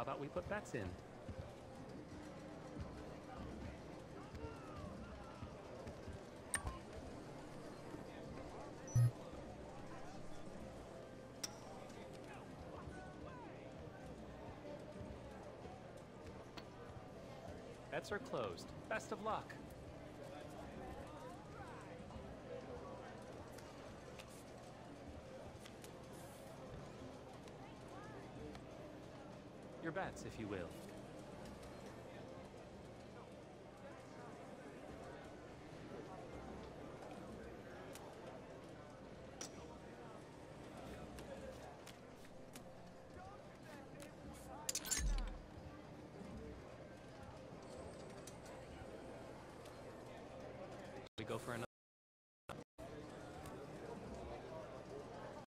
How about we put bets in? Bets are closed. Best of luck. Your bets, if you will.